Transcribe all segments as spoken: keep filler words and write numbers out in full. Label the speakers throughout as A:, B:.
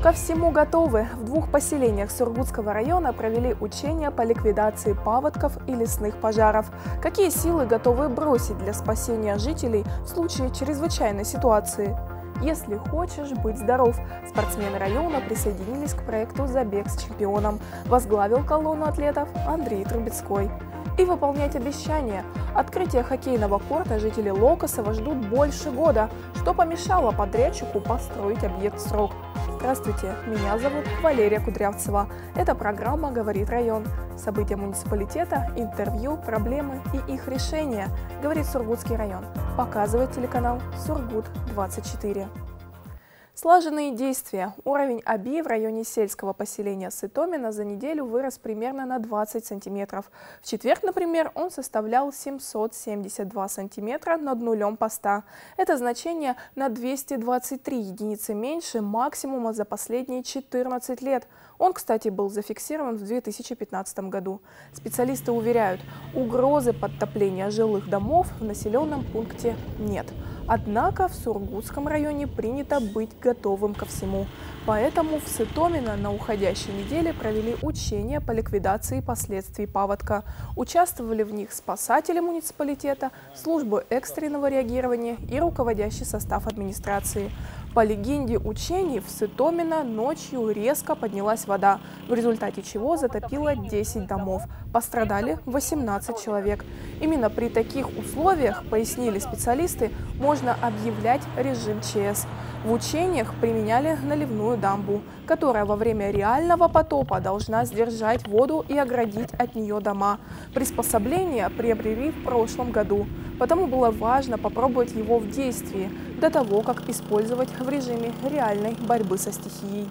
A: Ко всему готовы. В двух поселениях Сургутского района провели учения по ликвидации паводков и лесных пожаров. Какие силы готовы бросить для спасения жителей в случае чрезвычайной ситуации? Если хочешь быть здоров, спортсмены района присоединились к проекту «Забег с чемпионом». Возглавил колонну атлетов Андрей Трубецкой. И выполнять обещания. Открытие хоккейного корта жители Локосова ждут больше года, что помешало подрядчику построить объект в срок. Здравствуйте, меня зовут Валерия Кудрявцева. Это программа «Говорит район». События муниципалитета, интервью, проблемы и их решения. Говорит Сургутский район. Показывает телеканал Сургут двадцать четыре. Слаженные действия. Уровень ОБИ в районе сельского поселения Сытомино за неделю вырос примерно на двадцать сантиметров. В четверг, например, он составлял семьсот семьдесят два сантиметра над нулем поста. Это значение на двести двадцать три единицы меньше максимума за последние четырнадцать лет. Он, кстати, был зафиксирован в две тысячи пятнадцатом году. Специалисты уверяют, угрозы подтопления жилых домов в населенном пункте нет. Однако в Сургутском районе принято быть готовым ко всему. Поэтому в Сытомино на уходящей неделе провели учения по ликвидации последствий паводка. Участвовали в них спасатели муниципалитета, службы экстренного реагирования и руководящий состав администрации. По легенде учений, в Сытомино ночью резко поднялась вода, в результате чего затопило десять домов. Пострадали восемнадцать человек. Именно при таких условиях, пояснили специалисты, можно объявлять режим ЧС. В учениях применяли наливную дамбу, которая во время реального потопа должна сдержать воду и оградить от нее дома. Приспособление приобрели в прошлом году, потому было важно попробовать его в действии, до того, как использовать в режиме реальной борьбы со стихией.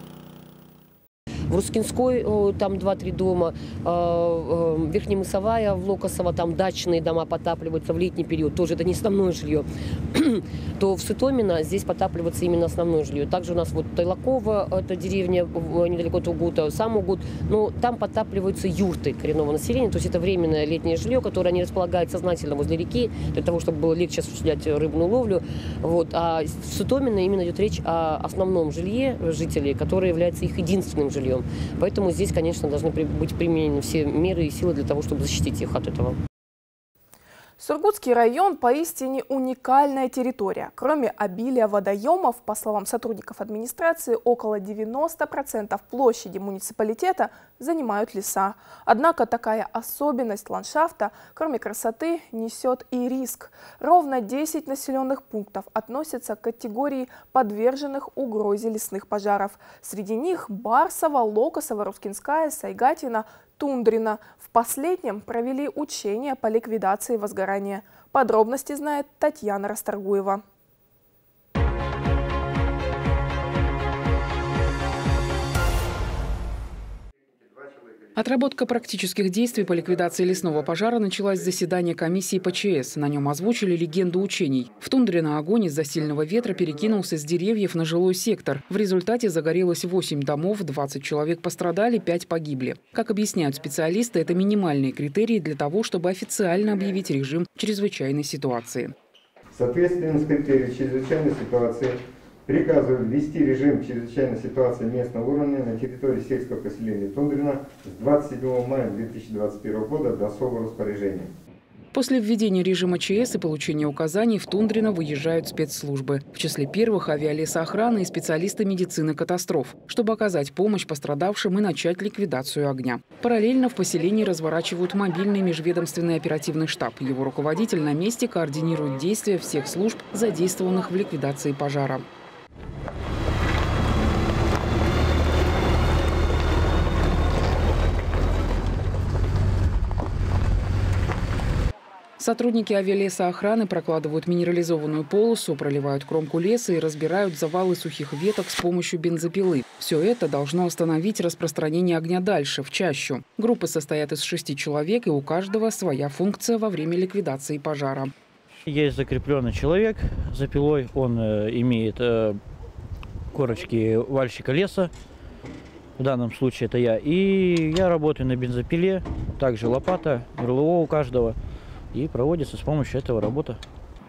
B: В Рускинской там два-три дома, Верхнемысовая, в Локосово, там дачные дома потапливаются в летний период, тоже это не основное жилье, то в Сытомино здесь потапливается именно основное жилье. Также у нас вот Тайлакова, это деревня недалеко от Угута, сам Угут, но там потапливаются юрты коренного населения, то есть это временное летнее жилье, которое они располагают сознательно возле реки, для того, чтобы было легче осуществлять рыбную ловлю. Вот. А в Сытомино именно идет речь о основном жилье жителей, которое является их единственным жильем. Поэтому здесь, конечно, должны быть применены все меры и силы для того, чтобы защитить их от этого.
A: Сургутский район поистине уникальная территория. Кроме обилия водоемов, по словам сотрудников администрации, около девяноста процентов площади муниципалитета занимают леса. Однако такая особенность ландшафта, кроме красоты, несет и риск. Ровно десять населенных пунктов относятся к категории подверженных угрозе лесных пожаров. Среди них Барсово, Локосово, Рускинская, Сайгатино, Тундрина. В последнем провели учения по ликвидации возгорания. Подробности знает Татьяна Расторгуева.
C: Отработка практических действий по ликвидации лесного пожара началась с заседания комиссии по ЧС. На нем озвучили легенду учений. В Тундрино огонь из-за сильного ветра перекинулся с деревьев на жилой сектор. В результате загорелось восемь домов, двадцать человек пострадали, пять погибли. Как объясняют специалисты, это минимальные критерии для того, чтобы официально объявить режим чрезвычайной ситуации.
D: Соответственно, с критерием чрезвычайной ситуации приказываю ввести режим чрезвычайной ситуации местного уровня на территории сельского поселения Тундрино с двадцать седьмого мая две тысячи двадцать первого года до особого распоряжения.
C: После введения режима ЧС и получения указаний в Тундрино выезжают спецслужбы. В числе первых авиалесоохраны и специалисты медицины катастроф, чтобы оказать помощь пострадавшим и начать ликвидацию огня. Параллельно в поселении разворачивают мобильный межведомственный оперативный штаб. Его руководитель на месте координирует действия всех служб, задействованных в ликвидации пожара. Сотрудники авиалесоохраны прокладывают минерализованную полосу, проливают кромку леса и разбирают завалы сухих веток с помощью бензопилы. Все это должно остановить распространение огня дальше, в чащу. Группы состоят из шести человек, и у каждого своя функция во время ликвидации пожара.
E: Есть закрепленный человек за пилой, он э, имеет э, корочки вальщика леса. В данном случае это я. И я работаю на бензопиле, также лопата, РЛО у каждого. И проводится с помощью этого работа.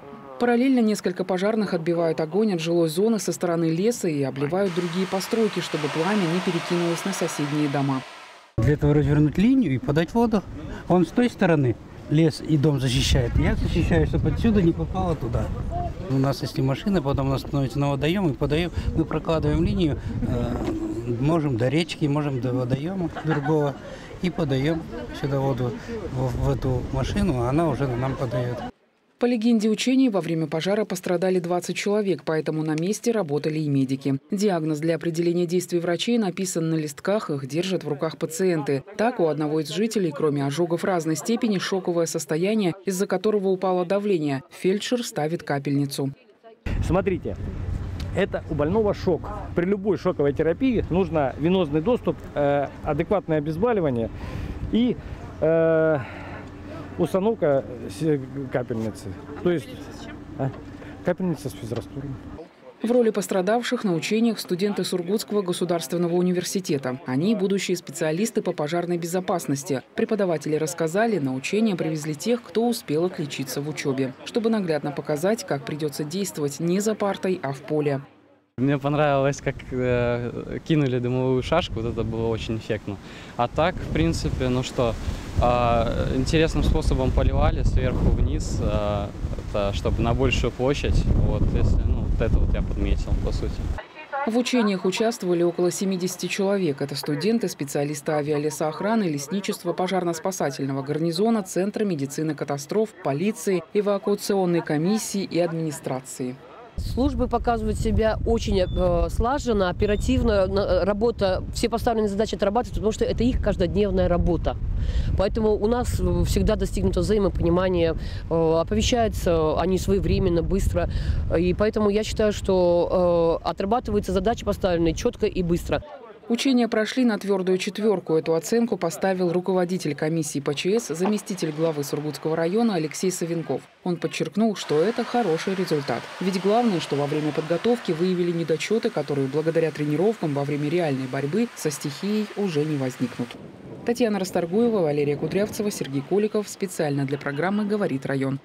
C: Параллельно несколько пожарных отбивают огонь от жилой зоны со стороны леса и обливают другие постройки, чтобы пламя не перекинулось на соседние дома.
F: Для этого развернуть линию и подать воду. Он с той стороны лес и дом защищает. Я защищаю, чтобы отсюда не попало туда. У нас есть и машина, потом у нас становится на водоем и подаем. Мы прокладываем линию, э, можем до речки, можем до водоема другого и подаем сюда воду в, в эту машину, а она уже нам подает.
C: По легенде учений, во время пожара пострадали двадцать человек, поэтому на месте работали и медики. Диагноз для определения действий врачей написан на листках, их держат в руках пациенты. Так, у одного из жителей, кроме ожогов разной степени, шоковое состояние, из-за которого упало давление. Фельдшер ставит капельницу.
G: Смотрите, это у больного шок. При любой шоковой терапии нужно венозный доступ, э, адекватное обезболивание и э, установка капельницы. То есть а, капельница с физраствором.
C: В роли пострадавших на учениях студенты Сургутского государственного университета. Они – будущие специалисты по пожарной безопасности. Преподаватели рассказали, на учения привезли тех, кто успел отличиться в учебе, чтобы наглядно показать, как придется действовать не за партой, а в поле.
H: Мне понравилось, как э, кинули дымовую шашку, вот это было очень эффектно. А так, в принципе, ну что, э, интересным способом поливали сверху вниз, э, это, чтобы на большую площадь, вот, если, ну, вот это вот я подметил, по сути.
C: В учениях участвовали около семидесяти человек. Это студенты, специалисты авиалесоохраны, лесничества, пожарно-спасательного гарнизона, Центра медицины катастроф, полиции, эвакуационной комиссии и администрации.
B: Службы показывают себя очень э, слаженно, оперативно. Работа, все поставленные задачи отрабатывают, потому что это их каждодневная работа. Поэтому у нас всегда достигнуто взаимопонимание, э, оповещаются они своевременно, быстро. И поэтому я считаю, что э, отрабатываются задачи поставленные четко и быстро.
C: Учения прошли на твердую четверку. Эту оценку поставил руководитель комиссии по ЧС, заместитель главы Сургутского района Алексей Савенков. Он подчеркнул, что это хороший результат. Ведь главное, что во время подготовки выявили недочеты, которые благодаря тренировкам во время реальной борьбы со стихией уже не возникнут. Татьяна Расторгуева, Валерия Кудрявцева, Сергей Коликов. Специально для программы «Говорит район».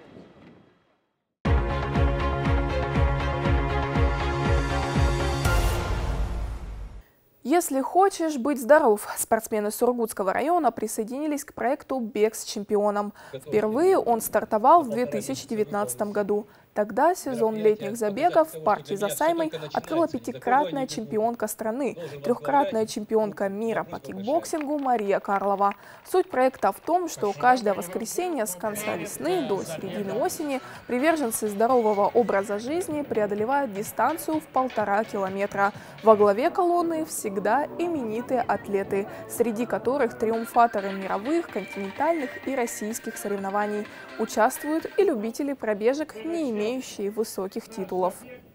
A: Если хочешь быть здоров, спортсмены Сургутского района присоединились к проекту «Бег с чемпионом». Впервые он стартовал в две тысячи девятнадцатом году. Тогда сезон летних забегов в парке за Саймой открыла пятикратная чемпионка страны, трехкратная чемпионка мира по кикбоксингу Мария Карлова. Суть проекта в том, что каждое воскресенье с конца весны до середины осени приверженцы здорового образа жизни преодолевают дистанцию в полтора километра. Во главе колонны всегда именитые атлеты, среди которых триумфаторы мировых, континентальных и российских соревнований. Участвуют и любители пробежек, не имеющие высоких титулов.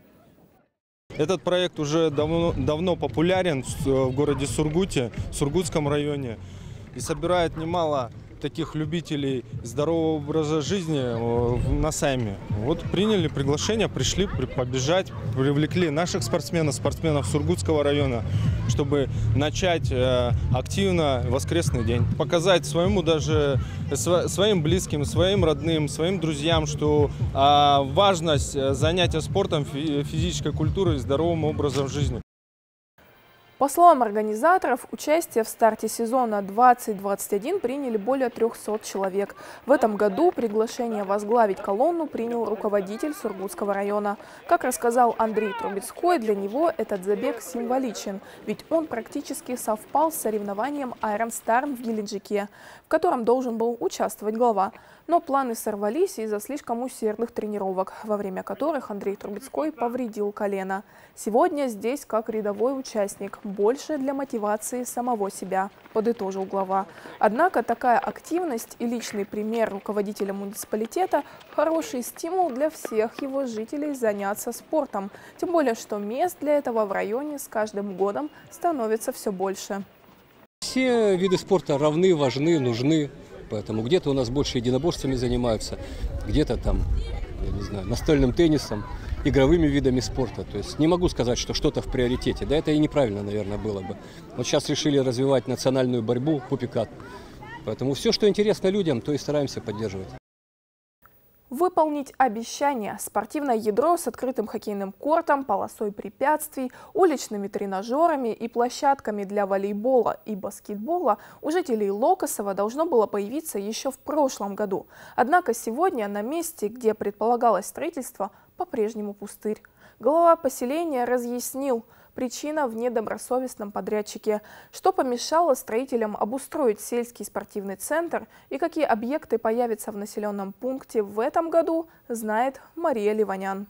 I: Этот проект уже давно, давно популярен в городе Сургуте, в Сургутском районе, и собирает немало таких любителей здорового образа жизни на Сайме. Вот приняли приглашение, пришли побежать, привлекли наших спортсменов, спортсменов Сургутского района, чтобы начать активно воскресный день. Показать своему даже, своим близким, своим родным, своим друзьям, что важность занятия спортом, физической культурой и здоровым образом жизни.
A: По словам организаторов, участие в старте сезона двадцать двадцать один приняли более трёхсот человек. В этом году приглашение возглавить колонну принял руководитель Сургутского района. Как рассказал Андрей Трубецкой, для него этот забег символичен, ведь он практически совпал с соревнованием Iron Star в Геленджике, в котором должен был участвовать глава. Но планы сорвались из-за слишком усердных тренировок, во время которых Андрей Трубецкой повредил колено. Сегодня здесь как рядовой участник, больше для мотивации самого себя, подытожил глава. Однако такая активность и личный пример руководителя муниципалитета – хороший стимул для всех его жителей заняться спортом. Тем более, что мест для этого в районе с каждым годом становится все больше.
J: Все виды спорта равны, важны, нужны. Поэтому где-то у нас больше единоборствами занимаются, где-то там, я не знаю, настольным теннисом, игровыми видами спорта. То есть не могу сказать, что что-то в приоритете. Да это и неправильно, наверное, было бы. Вот сейчас решили развивать национальную борьбу, пупикат. Поэтому все, что интересно людям, то и стараемся поддерживать.
A: Выполнить обещания. Спортивное ядро с открытым хоккейным кортом, полосой препятствий, уличными тренажерами и площадками для волейбола и баскетбола у жителей Локосова должно было появиться еще в прошлом году. Однако сегодня на месте, где предполагалось строительство, по-прежнему пустырь. Глава поселения разъяснил, причина в недобросовестном подрядчике. Что помешало строителям обустроить сельский спортивный центр и какие объекты появятся в населенном пункте в этом году, знает Мария Ливанян.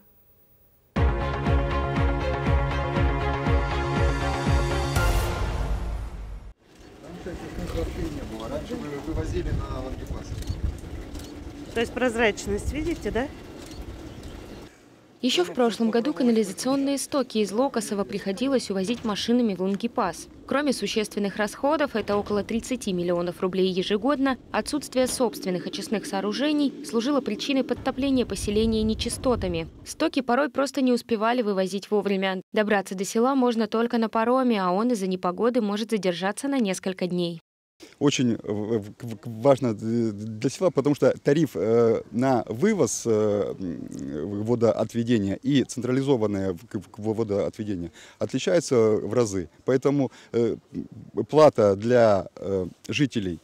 K: Раньше вы вывозили на лангепас.
L: То есть прозрачность, видите, да?
M: Еще в прошлом году канализационные стоки из Локосова приходилось увозить машинами в Лангепас. Кроме существенных расходов, это около тридцати миллионов рублей ежегодно, отсутствие собственных очистных сооружений служило причиной подтопления поселения нечистотами. Стоки порой просто не успевали вывозить вовремя. Добраться до села можно только на пароме, а он из-за непогоды может задержаться на несколько дней.
K: Очень важно для села, потому что тариф на вывоз водоотведения и централизованное водоотведение отличается в разы. Поэтому плата для жителей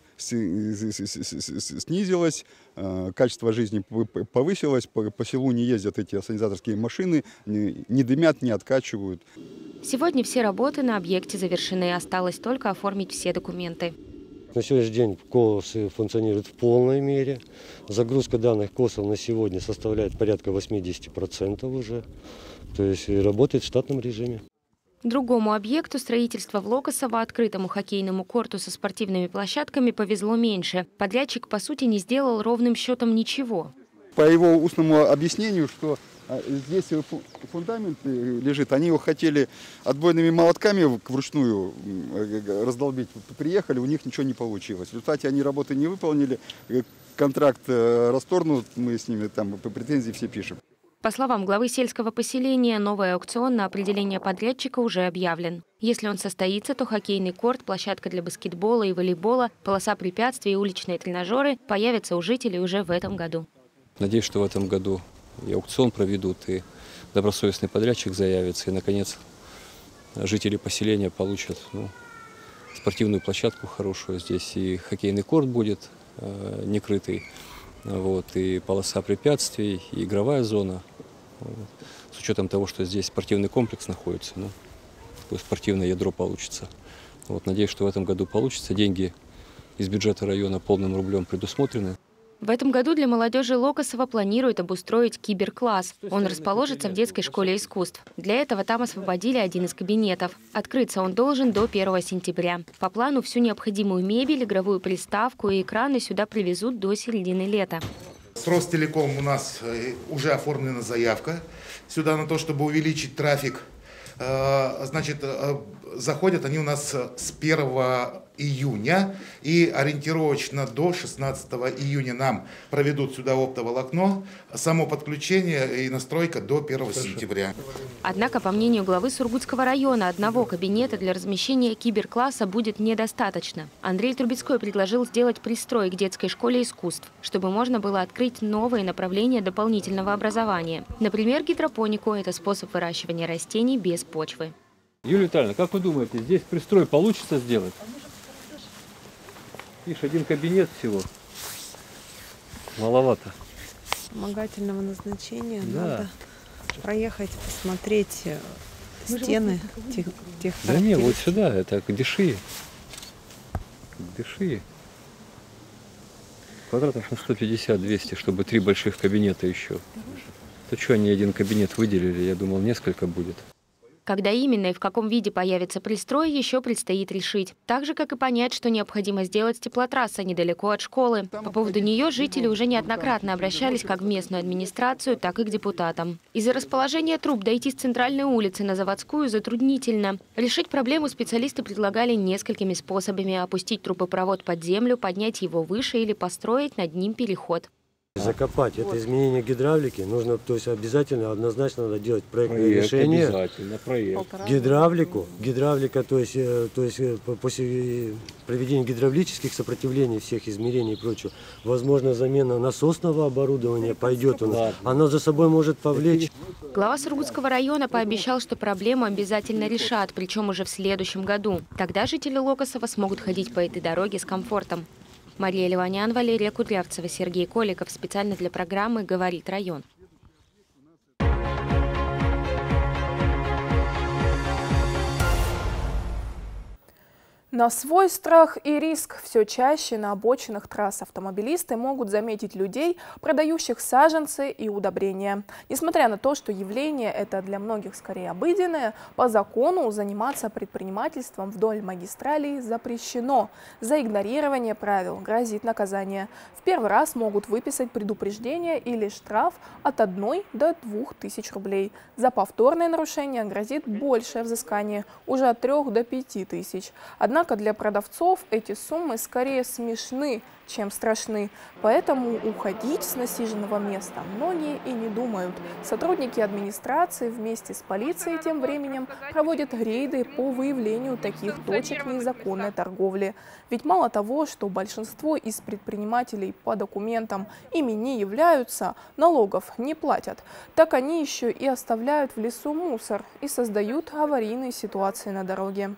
K: снизилась, качество жизни повысилось, по селу не ездят эти санитарские машины, не дымят, не откачивают.
M: Сегодня все работы на объекте завершены, осталось только оформить все документы.
N: На сегодняшний день колосы функционируют в полной мере. Загрузка данных косов на сегодня составляет порядка восьмидесяти процентов уже. То есть работает в штатном режиме.
M: Другому объекту строительства в Локосово, открытому хоккейному корту со спортивными площадками, повезло меньше. Подрядчик, по сути, не сделал ровным счетом ничего.
K: По его устному объяснению, что здесь фундамент лежит, они его хотели отбойными молотками вручную раздолбить. Приехали, у них ничего не получилось. В результате они работы не выполнили, контракт расторгнут, мы с ними там претензии все пишем.
M: По словам главы сельского поселения, новый аукцион на определение подрядчика уже объявлен. Если он состоится, то хоккейный корт, площадка для баскетбола и волейбола, полоса препятствий и уличные тренажеры появятся у жителей уже в этом году.
J: Надеюсь, что в этом году и аукцион проведут, и добросовестный подрядчик заявится, и, наконец, жители поселения получат ну, спортивную площадку хорошую. Здесь и хоккейный корт будет э, некрытый, вот, и полоса препятствий, и игровая зона. Вот. С учетом того, что здесь спортивный комплекс находится, ну, такое спортивное ядро получится. Вот, надеюсь, что в этом году получится. Деньги из бюджета района полным рублем предусмотрены.
M: В этом году для молодежи Локосова планируют обустроить киберкласс. Он расположится в детской школе искусств. Для этого там освободили один из кабинетов. Открыться он должен до первого сентября. По плану всю необходимую мебель, игровую приставку и экраны сюда привезут до середины лета.
O: С Ростелеком у нас уже оформлена заявка сюда на то, чтобы увеличить трафик. Значит, заходят они у нас с первого июня, и ориентировочно до шестнадцатого июня нам проведут сюда оптоволокно, само подключение и настройка до первого сентября.
M: Однако, по мнению главы Сургутского района, одного кабинета для размещения киберкласса будет недостаточно. Андрей Трубецкой предложил сделать пристрой к детской школе искусств, чтобы можно было открыть новые направления дополнительного образования. Например, гидропонику – это способ выращивания растений без почвы.
G: Юлия Витальевна, как вы думаете, здесь пристрой получится сделать? Видишь, один кабинет всего. Маловато.
L: Вспомогательного назначения.
G: Да.
L: Надо проехать, посмотреть стены тех, тех
J: Да не, вот сюда, это кадиши. Кадиши. Квадратов на сто пятьдесят — двести, чтобы три больших кабинета еще. То что они один кабинет выделили, я думал, несколько будет.
M: Когда именно и в каком виде появится пристрой, еще предстоит решить. Так же, как и понять, что необходимо сделать с теплотрассой недалеко от школы. По поводу нее жители уже неоднократно обращались как в местную администрацию, так и к депутатам. Из-за расположения труб дойти с центральной улицы на Заводскую затруднительно. Решить проблему специалисты предлагали несколькими способами: опустить трубопровод под землю, поднять его выше или построить над ним переход.
N: Закопать это изменение гидравлики нужно, то есть обязательно, однозначно надо делать проектное
J: Проект,
N: решение.
J: обязательно, проект.
N: Гидравлику, гидравлика, то есть, то есть после проведения гидравлических сопротивлений, всех измерений и прочего, возможно замена насосного оборудования пойдет у нас. Оно за собой может повлечь.
M: Глава Сургутского района пообещал, что проблему обязательно решат, причем уже в следующем году. Тогда жители Локосова смогут ходить по этой дороге с комфортом. Мария Ливанян, Валерия Кудрявцева, Сергей Коликов. Специально для программы «Говорит район».
A: На свой страх и риск все чаще на обочинах трасс автомобилисты могут заметить людей, продающих саженцы и удобрения. Несмотря на то, что явление это для многих скорее обыденное, по закону заниматься предпринимательством вдоль магистралей запрещено. За игнорирование правил грозит наказание. В первый раз могут выписать предупреждение или штраф от одной до двух тысяч рублей. За повторное нарушение грозит большее взыскание, уже от трех до пяти тысяч. Однако Однако для продавцов эти суммы скорее смешны, чем страшны. Поэтому уходить с насиженного места многие и не думают. Сотрудники администрации вместе с полицией тем временем проводят рейды по выявлению таких точек незаконной торговли. Ведь мало того, что большинство из предпринимателей по документам ими не являются, налогов не платят, так они еще и оставляют в лесу мусор и создают аварийные ситуации на дороге.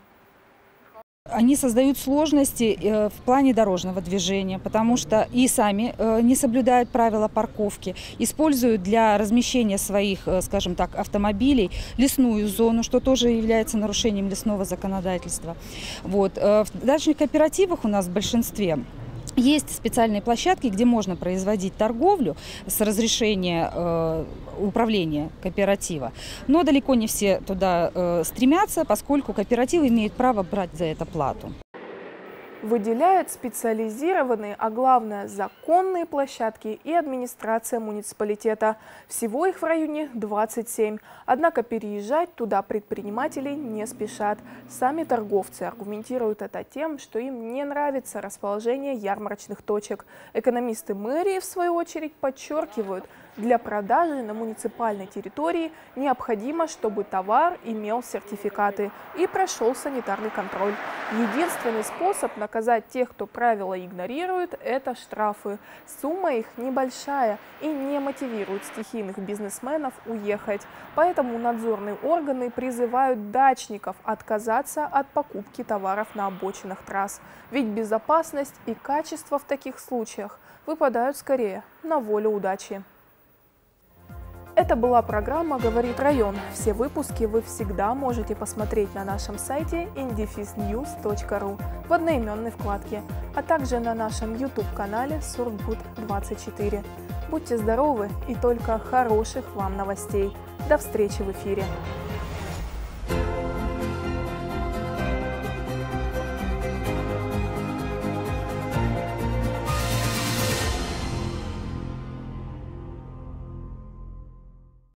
P: Они создают сложности в плане дорожного движения, потому что и сами не соблюдают правила парковки, используют для размещения своих, скажем так, автомобилей лесную зону, что тоже является нарушением лесного законодательства. Вот. В дачных кооперативах у нас в большинстве есть специальные площадки, где можно производить торговлю с разрешения э, управления кооператива. Но далеко не все туда э, стремятся, поскольку кооперативы имеют право брать за это плату.
A: Выделяет специализированные, а главное законные площадки и администрация муниципалитета. Всего их в районе двадцать семь. Однако переезжать туда предприниматели не спешат. Сами торговцы аргументируют это тем, что им не нравится расположение ярмарочных точек. Экономисты мэрии, в свою очередь, подчеркивают, для продажи на муниципальной территории необходимо, чтобы товар имел сертификаты и прошел санитарный контроль. Единственный способ наказать тех, кто правила игнорирует, это штрафы. Сумма их небольшая и не мотивирует стихийных бизнесменов уехать. Поэтому надзорные органы призывают дачников отказаться от покупки товаров на обочинах трасс. Ведь безопасность и качество в таких случаях выпадают скорее на волю удачи. Это была программа «Говорит район». Все выпуски вы всегда можете посмотреть на нашем сайте индифис ньюс точка ру в одноименной вкладке, а также на нашем ютуб-канале Сургут двадцать четыре. Будьте здоровы и только хороших вам новостей. До встречи в эфире!